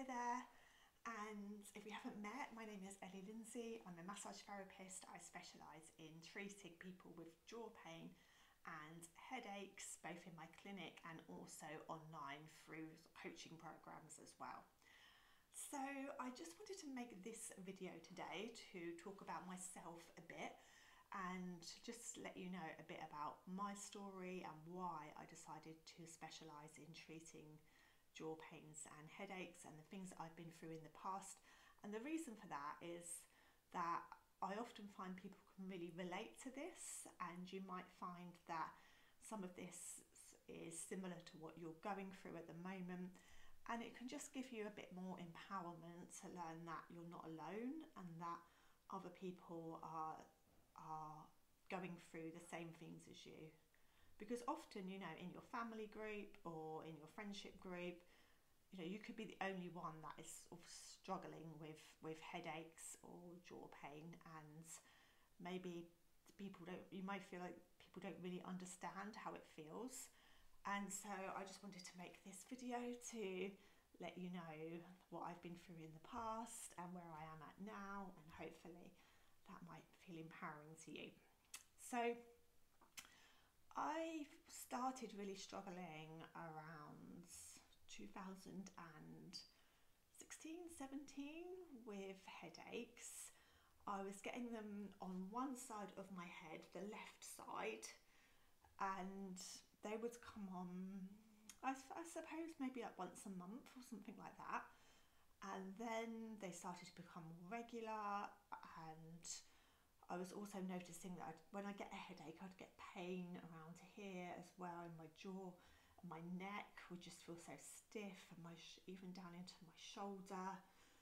Hi there, and if we haven't met, my name is Ellie Lindsay. I'm a massage therapist. I specialise in treating people with jaw pain and headaches, both in my clinic and also online through coaching programs as well. So I just wanted to make this video today to talk about myself a bit and just let you know a bit about my story and why I decided to specialise in treating jaw pains and headaches and the things that I've been through in the past. And the reason for that is that I often find people can really relate to this, and you might find that some of this is similar to what you're going through at the moment, and it can just give you a bit more empowerment to learn that you're not alone and that other people are going through the same things as you. Because often, in your family group or in your friendship group, you could be the only one that is sort of struggling with headaches or jaw pain, and maybe you might feel like people don't really understand how it feels. And so I just wanted to make this video to let you know what I've been through in the past and where I am at now, and hopefully that might feel empowering to you. So I started really struggling around 2016-17 with headaches. I was getting them on one side of my head, the left side, and they would come on, I suppose, maybe like once a month or something like that. And then they started to become more regular, and I was also noticing that when I get a headache, I'd get pain around here as well, in my jaw, and my neck would just feel so stiff, and even down into my shoulder.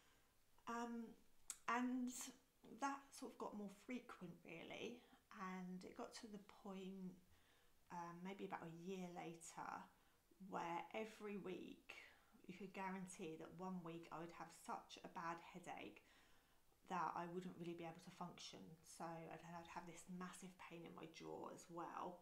And that sort of got more frequent, really, and it got to the point, maybe about a year later, where every week you could guarantee that one week I would have such a bad headache that I wouldn't really be able to function. So I'd have this massive pain in my jaw as well.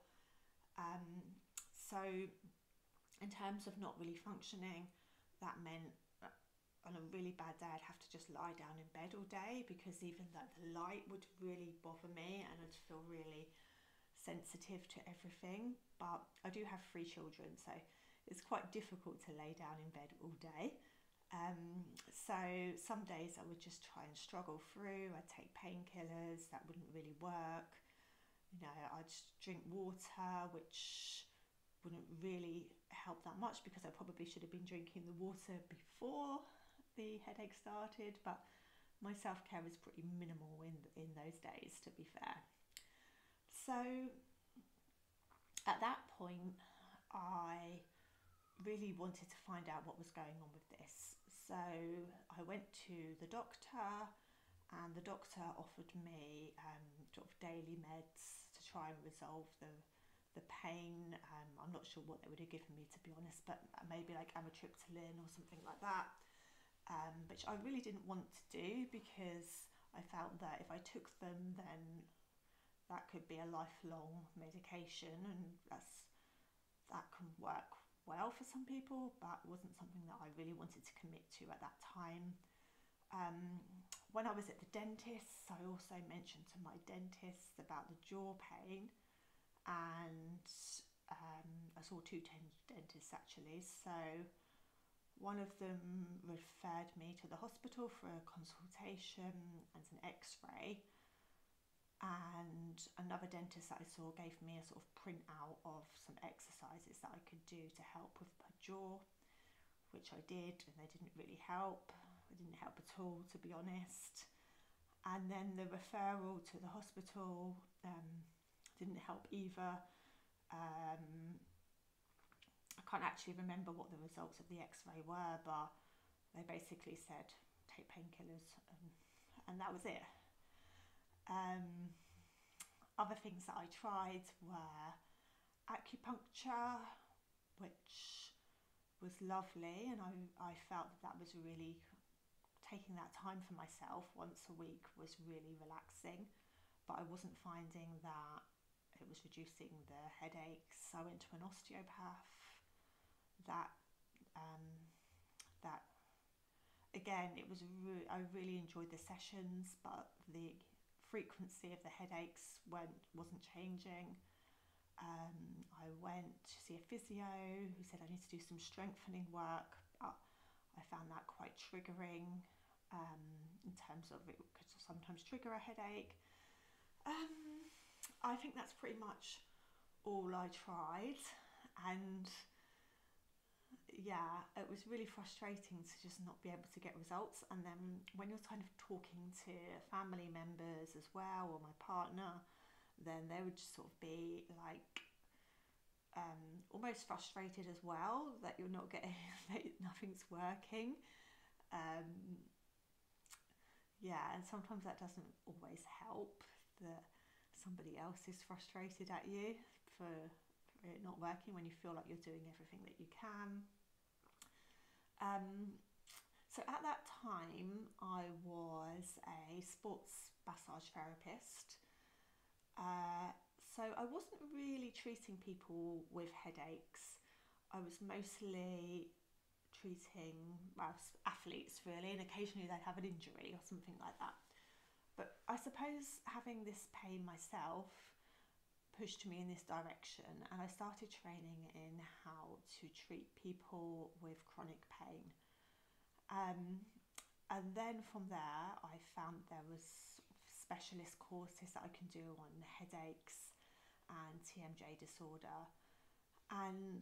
So in terms of not really functioning, that meant on a really bad day I'd have to just lie down in bed all day, because even that the light would really bother me and I'd feel really sensitive to everything. But I do have 3 children, so it's quite difficult to lay down in bed all day. So some days I would just try and struggle through. I'd take painkillers, that wouldn't really work. I'd drink water, which wouldn't really help that much, because I probably should have been drinking the water before the headache started, but my self-care is pretty minimal in those days, to be fair. So at that point, I really wanted to find out what was going on with this. So I went to the doctor, and the doctor offered me sort of daily meds to try and resolve the pain. I'm not sure what they would have given me, to be honest, but maybe like amitriptyline or something like that, which I really didn't want to do, because I felt that if I took them, then that could be a lifelong medication, and that can work well for some people, but it wasn't something that I really wanted to commit to at that time. When I was at the dentist, I also mentioned to my dentist about the jaw pain, and I saw 2 dentists actually. So one of them referred me to the hospital for a consultation and an x-ray, and another dentist that I saw gave me a sort of printout of some exercises that I could do to help with my jaw, which I did, and they didn't really help. It didn't help at all, to be honest. And then the referral to the hospital didn't help either. I can't actually remember what the results of the x-ray were, but they basically said take painkillers, and that was it. Other things that I tried were acupuncture, which was lovely, and I felt that was really, taking that time for myself once a week was really relaxing, but I wasn't finding that it was reducing the headaches. I went to an osteopath that again, I really enjoyed the sessions, but the frequency of the headaches wasn't changing. I went to see a physio who said I need to do some strengthening work, but I found that quite triggering, in terms of it could sometimes trigger a headache. I think that's pretty much all I tried, and yeah, it was really frustrating to just not be able to get results. And then when you're kind of talking to family members as well, or my partner, then they would just sort of be like, almost frustrated as well that you're not getting, that nothing's working. Um, yeah, and sometimes that doesn't always help, that somebody else is frustrated at you for it not working when you feel like you're doing everything that you can. So at that time, I was a sports massage therapist. So I wasn't really treating people with headaches. I was mostly treating, well, athletes really, and occasionally they'd have an injury or something like that. But I suppose having this pain myself pushed me in this direction, and I started training in how to treat people with chronic pain. Um, and then from there, I found there was specialist courses that I can do on headaches and TMJ disorder, and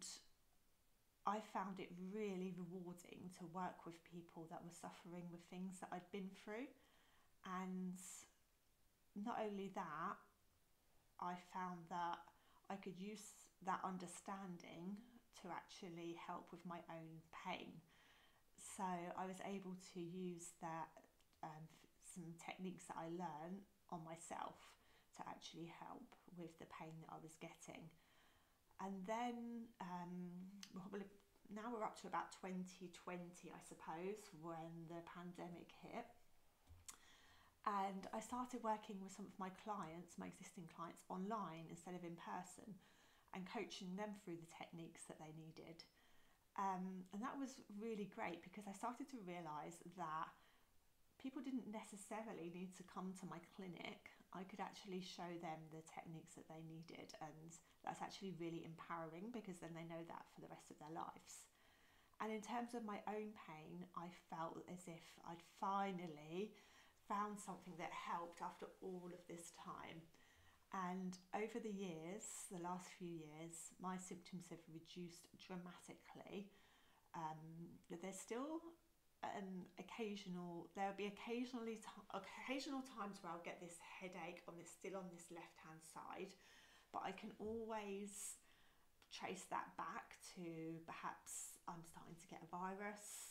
I found it really rewarding to work with people that were suffering with things that I'd been through. And not only that, I found that I could use that understanding to actually help with my own pain. So I was able to use that, some techniques that I learned on myself to actually help with the pain that I was getting. And then, probably now we're up to about 2020, I suppose, when the pandemic hit. And I started working with some of my clients, my existing clients, online instead of in person, and coaching them through the techniques that they needed. And that was really great because I started to realise that people didn't necessarily need to come to my clinic. I could actually show them the techniques that they needed, and that's actually really empowering because then they know that for the rest of their lives. And in terms of my own pain, I felt as if I'd finally found something that helped after all of this time. And over the years, the last few years, my symptoms have reduced dramatically. There's still there'll be occasional times where I'll get this headache still on this left hand side, but I can always trace that back to perhaps I'm starting to get a virus,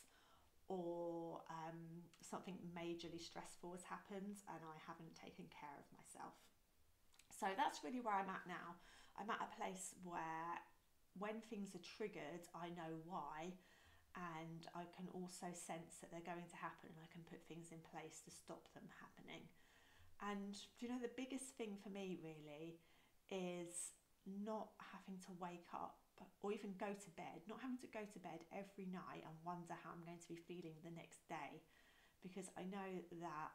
or something majorly stressful has happened and I haven't taken care of myself. So that's really where I'm at now. I'm at a place where when things are triggered, I know why, and I can also sense that they're going to happen, and I can put things in place to stop them happening. And the biggest thing for me really is not having to wake up or even go to bed, not having to go to bed every night and wonder how I'm going to be feeling the next day, because I know that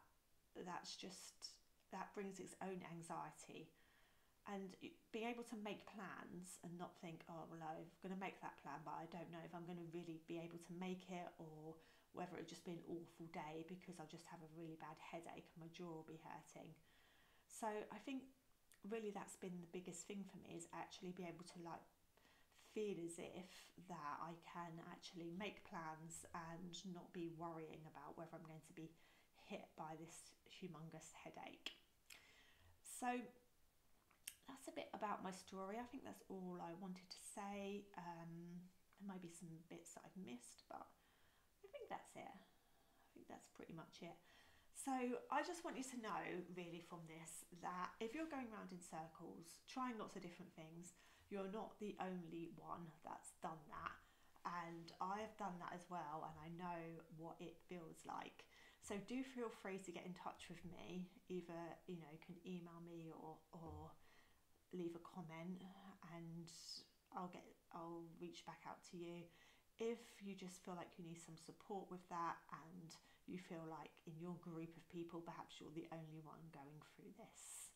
that brings its own anxiety. And being able to make plans and not think, oh, well, I'm going to make that plan, but I don't know if I'm going to really be able to make it, or whether it'll just be an awful day because I'll just have a really bad headache and my jaw will be hurting. So I think really that's been the biggest thing for me, is actually be able to feel as if that I can actually make plans and not be worrying about whether I'm going to be hit by this humongous headache. So that's a bit about my story. I think that's all I wanted to say. There might be some bits that I've missed, but I think that's it. I think that's pretty much it. So I just want you to know really from this that if you're going around in circles, trying lots of different things, you're not the only one that's done that. And I have done that as well, and I know what it feels like. So do feel free to get in touch with me. Either, you can email me or leave a comment, and I'll reach back out to you. if you just feel like you need some support with that, and you feel like in your group of people perhaps you're the only one going through this.